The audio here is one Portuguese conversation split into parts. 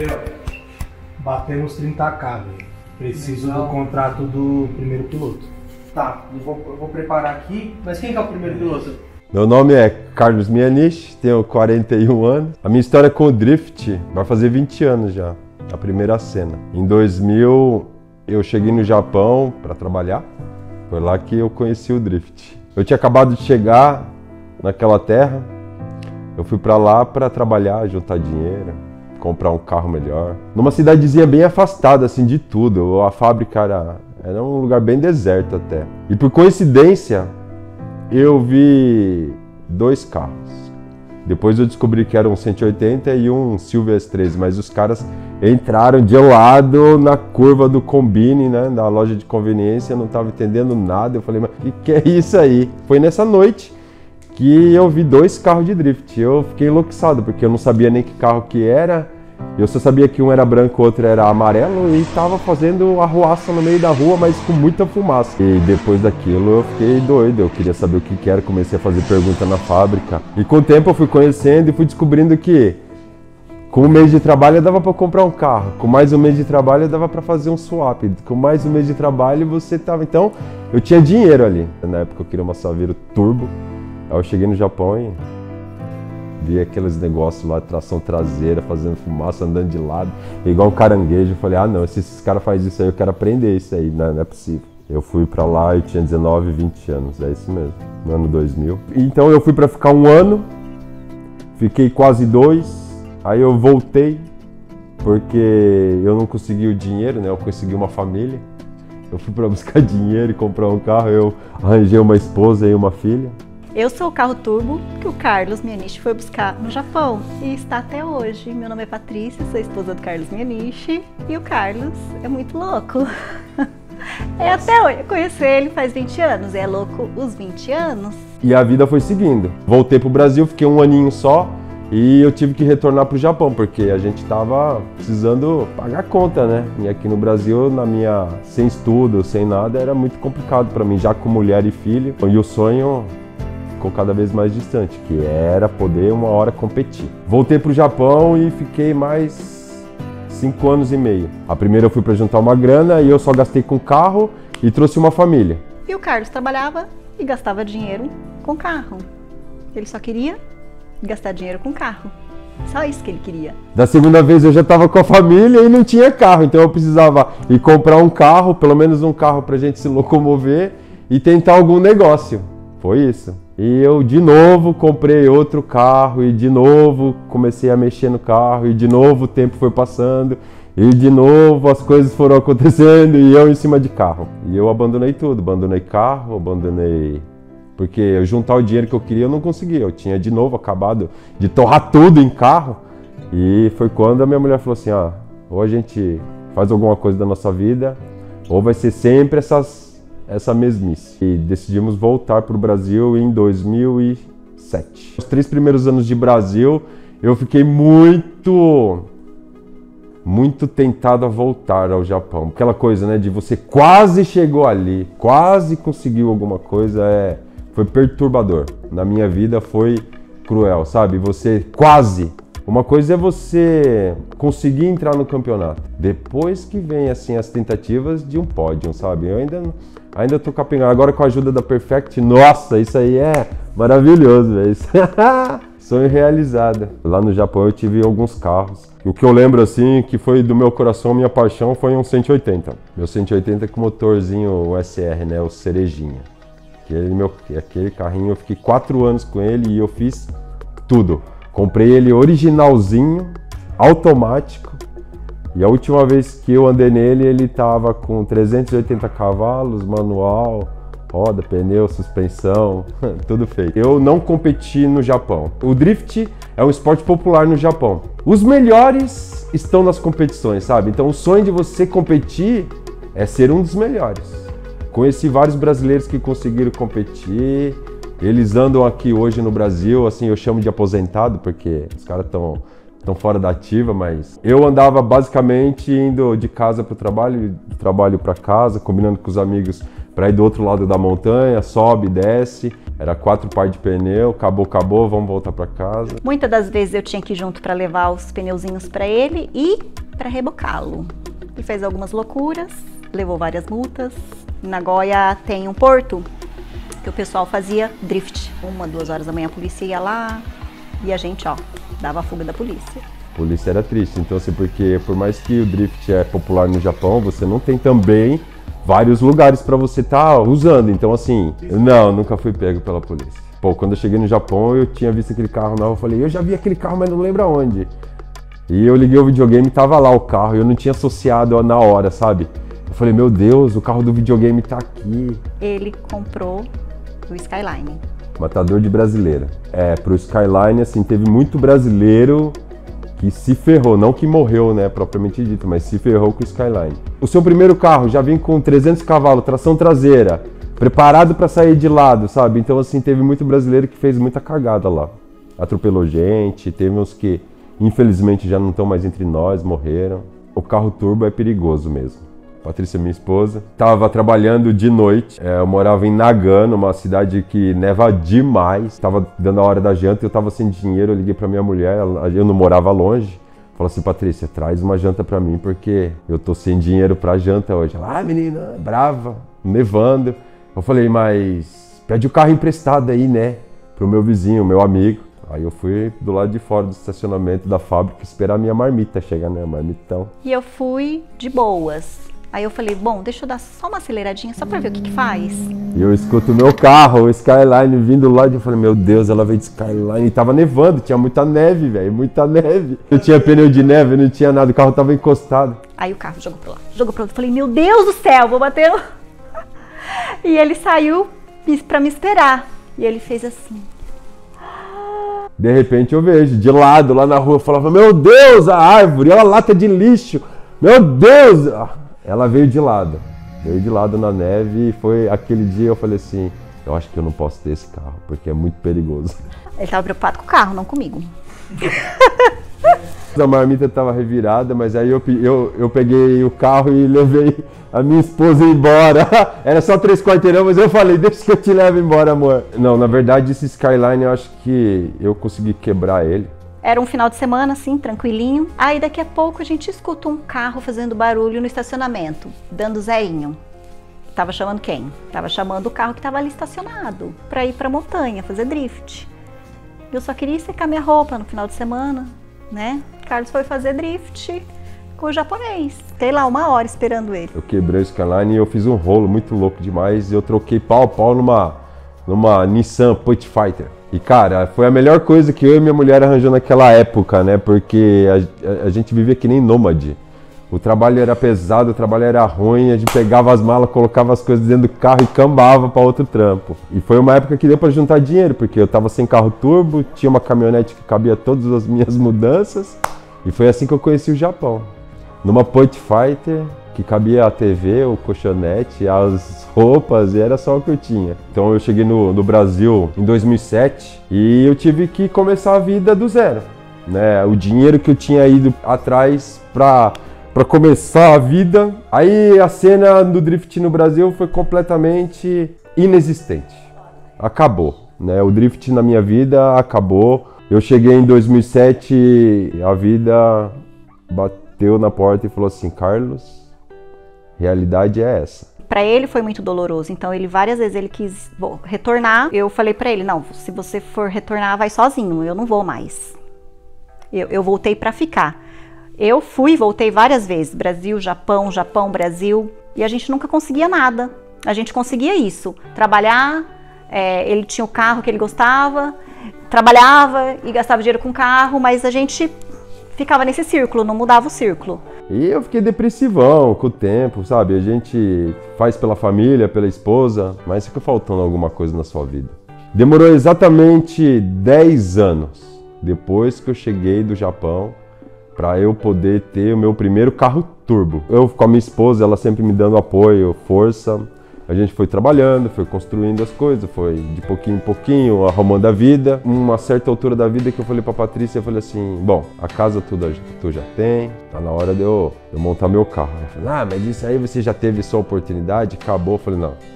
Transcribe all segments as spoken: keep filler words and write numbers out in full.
Gabriel, batemos trinta k, velho. Preciso Legal. do contrato do primeiro piloto. Tá, eu vou, eu vou preparar aqui. Mas quem que é o primeiro piloto? Meu nome é Carlos Mianich, tenho quarenta e um anos. A minha história com o Drift vai fazer vinte anos já, a primeira cena. Em dois mil, eu cheguei no Japão para trabalhar. Foi lá que eu conheci o Drift. Eu tinha acabado de chegar naquela terra. Eu fui para lá para trabalhar, juntar dinheiro, comprar um carro melhor. Numa cidadezinha bem afastada assim de tudo. A fábrica era, era um lugar bem deserto até. E por coincidência, eu vi dois carros. Depois eu descobri que era um cento e oitenta e um Silvia S treze, mas os caras entraram de lado na curva do Combine, né, na loja de conveniência, eu não estava entendendo nada. Eu falei, mas o que, que é isso aí? Foi nessa noite que eu vi dois carros de drift. Eu fiquei enlouquecido, porque eu não sabia nem que carro que era. Eu só sabia que um era branco, o outro era amarelo, e estava fazendo arruaça no meio da rua, mas com muita fumaça. E depois daquilo eu fiquei doido, eu queria saber o que que era, comecei a fazer pergunta na fábrica. E com o tempo eu fui conhecendo e fui descobrindo que com um mês de trabalho dava para comprar um carro, com mais um mês de trabalho dava para fazer um swap, com mais um mês de trabalho você tava... Então eu tinha dinheiro ali. Na época eu queria uma Saveiro Turbo, aí eu cheguei no Japão e vi aqueles negócios lá, tração traseira, fazendo fumaça, andando de lado, igual um caranguejo. Eu falei, ah não, se esses caras fazem isso aí, eu quero aprender isso aí, não, não é possível. Eu fui pra lá e tinha dezenove, vinte anos, é isso mesmo, no ano dois mil. Então eu fui pra ficar um ano, fiquei quase dois, aí eu voltei, porque eu não consegui o dinheiro, né, eu consegui uma família. Eu fui pra buscar dinheiro e comprar um carro, eu arranjei uma esposa e uma filha. Eu sou o carro turbo que o Carlos Mianich foi buscar no Japão e está até hoje. Meu nome é Patrícia, sou a esposa do Carlos Mianich e o Carlos é muito louco. É até hoje, eu conheço ele faz vinte anos, é louco os vinte anos. E a vida foi seguindo. Voltei pro Brasil, fiquei um aninho só e eu tive que retornar pro Japão, porque a gente tava precisando pagar conta, né? E aqui no Brasil, na minha, sem estudo, sem nada, era muito complicado para mim, já com mulher e filho. E o sonho ficou cada vez mais distante, que era poder uma hora competir. Voltei pro Japão e fiquei mais cinco anos e meio. A primeira eu fui para juntar uma grana e eu só gastei com carro e trouxe uma família. E o Carlos trabalhava e gastava dinheiro com carro. Ele só queria gastar dinheiro com carro. Só isso que ele queria. Da segunda vez eu já estava com a família e não tinha carro, então eu precisava ir comprar um carro, pelo menos um carro para a gente se locomover e tentar algum negócio. Foi isso. E eu de novo comprei outro carro e de novo comecei a mexer no carro e de novo o tempo foi passando e de novo as coisas foram acontecendo e eu em cima de carro. E eu abandonei tudo, abandonei carro, abandonei... Porque eu juntar o dinheiro que eu queria eu não conseguia, eu tinha de novo acabado de torrar tudo em carro. E foi quando a minha mulher falou assim, ah, ou a gente faz alguma coisa da nossa vida ou vai ser sempre essas... essa mesmice. E decidimos voltar para o Brasil em dois mil e sete. Os três primeiros anos de Brasil, eu fiquei muito, muito tentado a voltar ao Japão. Aquela coisa, né, de você quase chegou ali, quase conseguiu alguma coisa, é, foi perturbador. Na minha vida foi cruel, sabe? Você quase... Uma coisa é você conseguir entrar no campeonato. Depois que vem assim as tentativas de um pódio, sabe? Eu ainda ainda tô capengando. Agora com a ajuda da Perfect, nossa, isso aí é maravilhoso, velho. Sonho realizado. Lá no Japão eu tive alguns carros. O que eu lembro assim, que foi do meu coração, minha paixão, foi um cento e oitenta. Meu cento e oitenta com motorzinho S R, né? O Cerejinha. Aquele, meu, aquele carrinho, eu fiquei quatro anos com ele e eu fiz tudo. Comprei ele originalzinho, automático, e a última vez que eu andei nele, ele tava com trezentos e oitenta cavalos, manual, roda, pneu, suspensão, tudo feito. Eu não competi no Japão. O drift é um esporte popular no Japão. Os melhores estão nas competições, sabe? Então o sonho de você competir é ser um dos melhores. Conheci vários brasileiros que conseguiram competir. Eles andam aqui hoje no Brasil, assim, eu chamo de aposentado, porque os caras estão tão fora da ativa, mas eu andava basicamente indo de casa para o trabalho, do trabalho para casa, combinando com os amigos para ir do outro lado da montanha, sobe, desce. Era quatro par de pneu, acabou, acabou, vamos voltar para casa. Muitas das vezes eu tinha que ir junto para levar os pneuzinhos para ele e para rebocá-lo. Ele fez algumas loucuras, levou várias multas. Em Nagoya tem um porto que o pessoal fazia drift. Uma, duas horas da manhã a polícia ia lá e a gente, ó, dava a fuga da polícia. A polícia era triste, então assim, porque por mais que o drift é popular no Japão, você não tem também vários lugares para você estar tá usando. Então assim, eu não, nunca fui pego pela polícia. Pô, quando eu cheguei no Japão, eu tinha visto aquele carro novo, eu falei, eu já vi aquele carro, mas não lembro aonde. E eu liguei o videogame e tava lá o carro, eu não tinha associado na hora, sabe? Eu falei, meu Deus, o carro do videogame tá aqui. Ele comprou o Skyline. Matador de brasileira. É, pro Skyline, assim, teve muito brasileiro que se ferrou, não que morreu, né, propriamente dito, mas se ferrou com o Skyline. O seu primeiro carro já vem com trezentos cavalos, tração traseira, preparado para sair de lado, sabe? Então, assim, teve muito brasileiro que fez muita cagada lá. Atropelou gente, teve uns que, infelizmente, já não estão mais entre nós, morreram. O carro turbo é perigoso mesmo. Patrícia, minha esposa, estava trabalhando de noite. É, eu morava em Nagano, uma cidade que neva demais. Estava dando a hora da janta e eu estava sem dinheiro. Eu liguei para minha mulher, eu não morava longe. Falei assim, Patrícia, traz uma janta para mim porque eu tô sem dinheiro para janta hoje. Ela, ah, menina, brava, nevando. Eu falei, mas pede o carro emprestado aí, né, pro meu vizinho, meu amigo. Aí eu fui do lado de fora do estacionamento da fábrica esperar a minha marmita chegar, né, marmitão. E eu fui de boas. Aí eu falei, bom, deixa eu dar só uma aceleradinha, só pra ver o que que faz. E eu escuto o meu carro, o Skyline, vindo lá, e eu falei, meu Deus, ela veio de Skyline. E tava nevando, tinha muita neve, velho, muita neve. Eu tinha pneu de neve, não tinha nada, o carro tava encostado. Aí o carro jogou pro lado, jogou pro lado. Eu falei, meu Deus do céu, vou bater. E ele saiu pra me esperar. E ele fez assim. De repente eu vejo, de lado, lá na rua, eu falava, meu Deus, a árvore, olha a lata de lixo. Meu Deus! Ela veio de lado, veio de lado na neve e foi aquele dia eu falei assim, eu acho que eu não posso ter esse carro, porque é muito perigoso. Ele estava preocupado com o carro, não comigo. A marmita estava revirada, mas aí eu, eu, eu peguei o carro e levei a minha esposa embora. Era só três quarteirão, mas eu falei, deixa que eu te levo embora, amor. Não, na verdade esse Skyline eu acho que eu consegui quebrar ele. Era um final de semana, assim, tranquilinho. Aí daqui a pouco a gente escuta um carro fazendo barulho no estacionamento, dando zerinho. Tava chamando quem? Tava chamando o carro que tava ali estacionado, pra ir pra montanha, fazer drift. Eu só queria secar minha roupa no final de semana, né? Carlos foi fazer drift com o japonês. Fiquei lá uma hora esperando ele. Eu quebrei o Skyline e eu fiz um rolo muito louco demais e eu troquei pau a pau numa, numa Nissan Put Fighter. E cara, foi a melhor coisa que eu e minha mulher arranjou naquela época, né? Porque a, a, a gente vivia que nem nômade. O trabalho era pesado, o trabalho era ruim, a gente pegava as malas, colocava as coisas dentro do carro e cambava para outro trampo. E foi uma época que deu para juntar dinheiro, porque eu tava sem carro turbo, tinha uma caminhonete que cabia todas as minhas mudanças. E foi assim que eu conheci o Japão. Numa Put Fighter, que cabia a T V, o colchonete, as roupas, e era só o que eu tinha. Então eu cheguei no, no Brasil em dois mil e sete e eu tive que começar a vida do zero, né? O dinheiro que eu tinha ido atrás para para começar a vida, aí a cena do drift no Brasil foi completamente inexistente. Acabou, né? O drift na minha vida acabou. Eu cheguei em dois mil e sete, a vida bateu na porta e falou assim, Carlos, realidade é essa. Para ele foi muito doloroso, então ele várias vezes ele quis bom, retornar. Eu falei para ele, não, se você for retornar, vai sozinho, eu não vou mais. Eu, eu voltei para ficar. Eu fui e voltei várias vezes, Brasil, Japão, Japão, Brasil, e a gente nunca conseguia nada. A gente conseguia isso, trabalhar, é, ele tinha o carro que ele gostava, trabalhava e gastava dinheiro com o carro, mas a gente ficava nesse círculo, não mudava o círculo. E eu fiquei depressivão com o tempo, sabe? A gente faz pela família, pela esposa, mas fica faltando alguma coisa na sua vida. Demorou exatamente dez anos depois que eu cheguei do Japão para eu poder ter o meu primeiro carro turbo. Eu com a minha esposa, ela sempre me dando apoio, força. A gente foi trabalhando, foi construindo as coisas, foi de pouquinho em pouquinho, arrumando a vida. Uma certa altura da vida que eu falei pra Patrícia, eu falei assim, bom, a casa tu, tu já tem, tá na hora de eu, de eu montar meu carro. Ela falou, ah, mas isso aí você já teve sua oportunidade, acabou. Eu falei, não,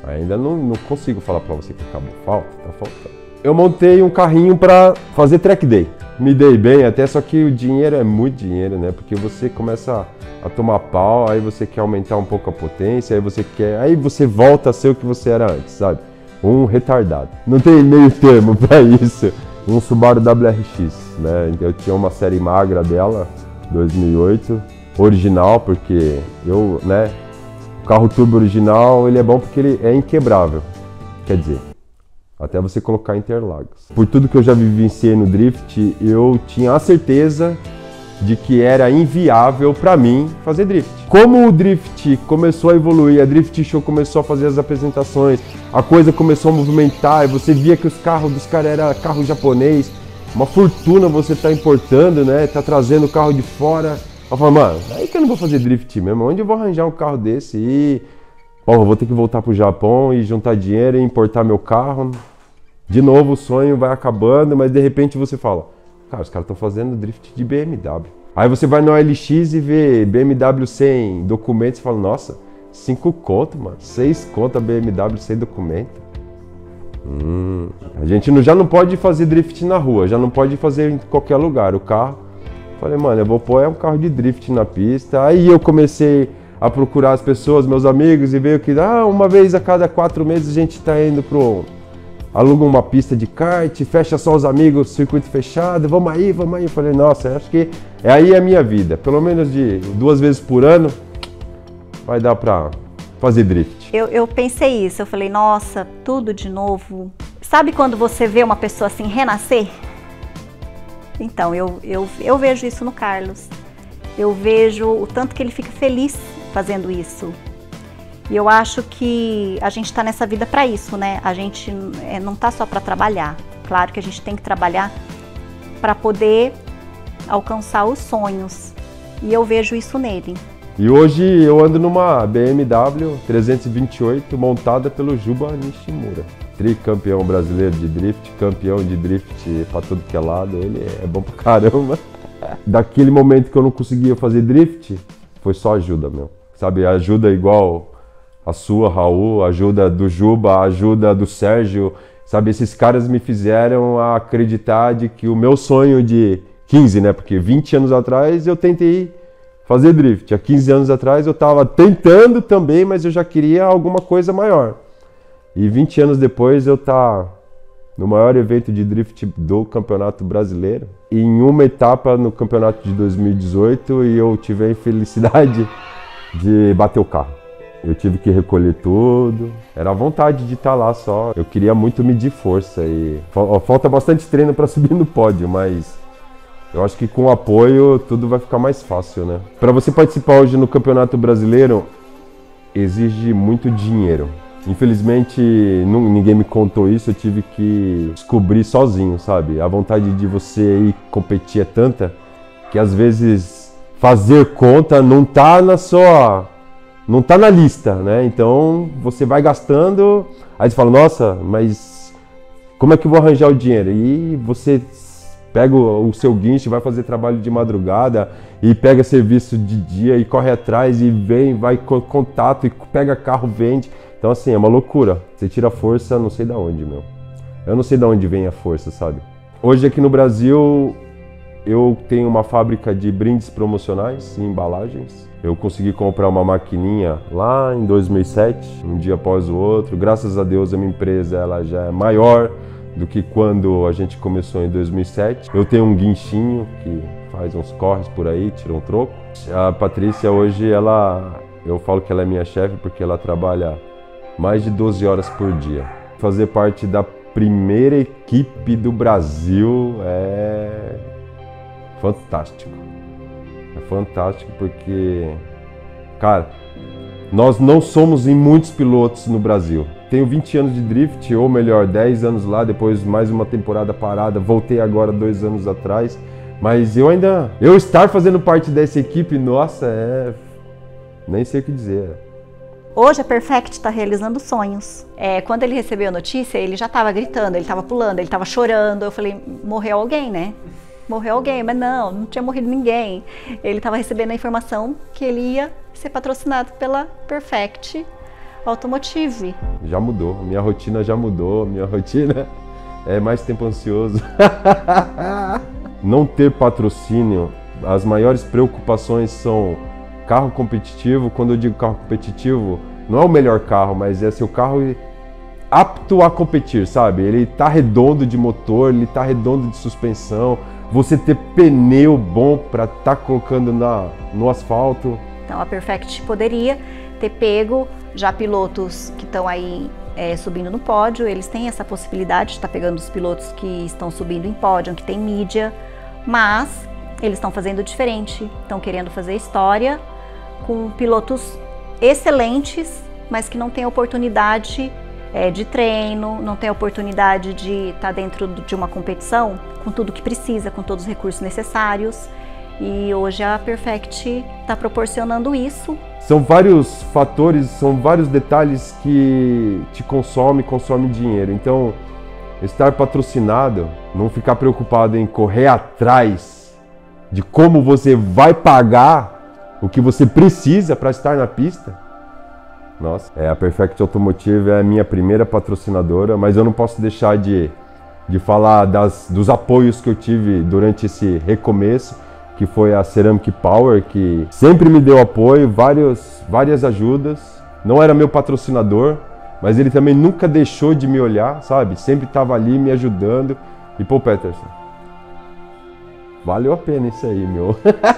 Ainda não, não consigo falar pra você que acabou. Falta, tá faltando. Eu montei um carrinho pra fazer track day. Me dei bem até, só que o dinheiro é muito dinheiro, né? Porque você começa a tomar pau, aí você quer aumentar um pouco a potência, aí você quer... Aí você volta a ser o que você era antes, sabe? Um retardado. Não tem meio termo pra isso. Um Subaru W R X, né? Eu tinha uma série magra dela, dois mil e oito, original, porque eu, né? O carro turbo original, ele é bom porque ele é inquebrável. Quer dizer, até você colocar Interlagos. Por tudo que eu já vivenciei no drift, eu tinha a certeza de que era inviável para mim fazer drift. Como o drift começou a evoluir, a Drift Show começou a fazer as apresentações, a coisa começou a movimentar, e você via que os carros dos caras eram carro japonês, uma fortuna você tá importando, né? Tá trazendo o carro de fora. Eu falei, mano, aí que eu não vou fazer drift mesmo, onde eu vou arranjar um carro desse? E, bom, eu vou ter que voltar pro Japão e juntar dinheiro e importar meu carro. De novo o sonho vai acabando, mas de repente você fala, cara, os caras estão fazendo drift de B M W. Aí você vai no O L X e vê B M W sem documentos e fala, nossa, cinco conto, mano, seis conto a B M W sem documento. Hum, a gente não, já não pode fazer drift na rua, já não pode fazer em qualquer lugar. O carro, falei, mano, eu vou pôr é um carro de drift na pista. Aí eu comecei a procurar as pessoas, meus amigos, e veio que ah, uma vez a cada quatro meses a gente tá indo pro... aluga uma pista de kart, fecha só os amigos, circuito fechado, vamos aí, vamos aí. Eu falei, nossa, acho que é aí a minha vida. Pelo menos de duas vezes por ano vai dar pra fazer drift. Eu, eu pensei isso, eu falei, nossa, tudo de novo. Sabe quando você vê uma pessoa assim renascer? Então, eu, eu, eu vejo isso no Carlos. Eu vejo o tanto que ele fica feliz fazendo isso. E eu acho que a gente está nessa vida para isso, né? A gente é, não está só para trabalhar. Claro que a gente tem que trabalhar para poder alcançar os sonhos. E eu vejo isso nele. E hoje eu ando numa B M W trezentos e vinte e oito montada pelo Juba Nishimura. Tricampeão brasileiro de drift, campeão de drift para tudo que é lado. Ele é bom pra caramba. Daquele momento que eu não conseguia fazer drift, foi só ajuda, meu. Sabe, ajuda igual... a sua, Raul, a ajuda do Juba, a ajuda do Sérgio, sabe? Esses caras me fizeram acreditar de que o meu sonho de quinze, né? Porque vinte anos atrás eu tentei fazer drift. Há quinze anos atrás eu estava tentando também, mas eu já queria alguma coisa maior. E vinte anos depois eu tá no maior evento de drift do Campeonato Brasileiro, em uma etapa no Campeonato de dois mil e dezoito, e eu tive a infelicidade de bater o carro. Eu tive que recolher tudo, era a vontade de estar lá só. Eu queria muito medir força e falta bastante treino para subir no pódio, mas eu acho que com apoio tudo vai ficar mais fácil, né? Para você participar hoje no Campeonato Brasileiro, exige muito dinheiro. Infelizmente, não, ninguém me contou isso, eu tive que descobrir sozinho, sabe? A vontade de você ir competir é tanta que às vezes fazer conta não tá na sua... não tá na lista, né? Então você vai gastando, aí você fala, nossa, mas como é que eu vou arranjar o dinheiro? E você pega o, o seu guincho, vai fazer trabalho de madrugada e pega serviço de dia e corre atrás e vem, vai com contato e pega carro, vende. Então assim, é uma loucura. Você tira força não sei de onde, meu. Eu não sei de onde vem a força, sabe? Hoje aqui no Brasil eu tenho uma fábrica de brindes promocionais e embalagens. Eu consegui comprar uma maquininha lá em dois mil e sete, um dia após o outro. Graças a Deus a minha empresa ela já é maior do que quando a gente começou em dois mil e sete. Eu tenho um guinchinho que faz uns corres por aí, tira um troco. A Patrícia hoje, ela, eu falo que ela é minha chefe porque ela trabalha mais de doze horas por dia. Fazer parte da primeira equipe do Brasil é fantástico. É fantástico porque, cara, nós não somos em muitos pilotos no Brasil. Tenho vinte anos de drift, ou melhor, dez anos lá, depois mais uma temporada parada, voltei agora dois anos atrás. Mas eu ainda, eu estar fazendo parte dessa equipe, nossa, é... nem sei o que dizer. Hoje a Perfect está realizando sonhos. É, quando ele recebeu a notícia, ele já estava gritando, ele estava pulando, ele estava chorando. Eu falei, morreu alguém, né? Morreu alguém, mas não, não tinha morrido ninguém. Ele estava recebendo a informação que ele ia ser patrocinado pela Perfect Automotive. Já mudou, minha rotina já mudou, minha rotina é mais tempo ansioso. Não ter patrocínio, as maiores preocupações são carro competitivo. Quando eu digo carro competitivo, não é o melhor carro, mas é seu carro apto a competir, sabe? Ele tá redondo de motor, ele tá redondo de suspensão, você ter pneu bom para tá colocando na, no asfalto. Então a Perfect poderia ter pego já pilotos que estão aí é, subindo no pódio, eles têm essa possibilidade de estar tá pegando os pilotos que estão subindo em pódio, que tem mídia, mas eles estão fazendo diferente, estão querendo fazer história com pilotos excelentes, mas que não têm oportunidade é, de treino, não têm oportunidade de estar tá dentro de uma competição com tudo que precisa, com todos os recursos necessários. E hoje a Perfect está proporcionando isso. São vários fatores, são vários detalhes que te consomem, consomem dinheiro. Então, estar patrocinado, não ficar preocupado em correr atrás de como você vai pagar o que você precisa para estar na pista. Nossa, é, a Perfect Automotive é a minha primeira patrocinadora, mas eu não posso deixar de, de falar das, dos apoios que eu tive durante esse recomeço, que foi a Ceramic Power, que sempre me deu apoio, vários, várias ajudas. Não era meu patrocinador, mas ele também nunca deixou de me olhar, sabe? Sempre estava ali me ajudando. E Paul Peterson, valeu a pena isso aí, meu.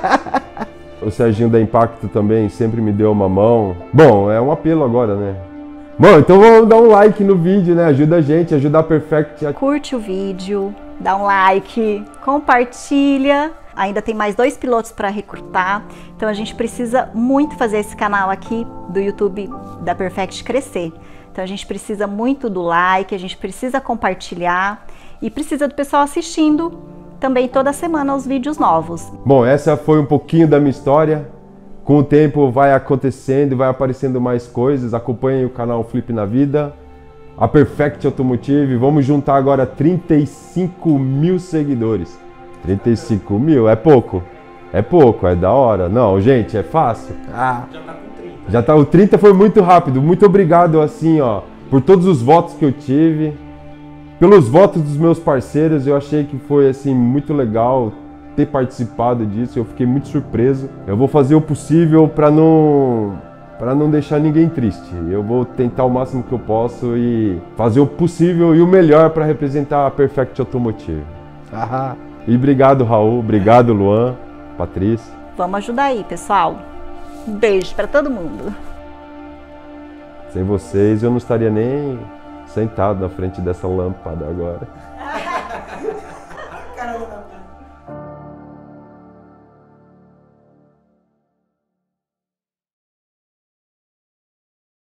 O Serginho da Impacto também sempre me deu uma mão. Bom, é um apelo agora, né? Bom, então vamos dar um like no vídeo, né? Ajuda a gente, ajuda a Perfect. Curte o vídeo, dá um like, compartilha. Ainda tem mais dois pilotos para recrutar, então a gente precisa muito fazer esse canal aqui do YouTube da Perfect crescer. Então a gente precisa muito do like, a gente precisa compartilhar e precisa do pessoal assistindo também toda semana os vídeos novos. Bom, essa foi um pouquinho da minha história. Com o tempo vai acontecendo, vai aparecendo mais coisas. Acompanhem o canal Flip na Vida, a Perfect Automotive. Vamos juntar agora trinta e cinco mil seguidores. trinta e cinco mil é pouco, é pouco, é da hora. Não, gente, é fácil. Ah, Já tá com trinta. já tá, o trinta foi muito rápido. Muito obrigado, assim, ó, por todos os votos que eu tive, pelos votos dos meus parceiros. Eu achei que foi, assim, muito legal ter participado disso. Eu fiquei muito surpreso. Eu vou fazer o possível para não, para não deixar ninguém triste. Eu vou tentar o máximo que eu posso e fazer o possível e o melhor para representar a Perfect Automotive. Ah. E obrigado, Raul, obrigado, Luan, Patrícia. Vamos ajudar aí, pessoal. Um beijo para todo mundo. Sem vocês eu não estaria nem sentado na frente dessa lâmpada agora. Caramba.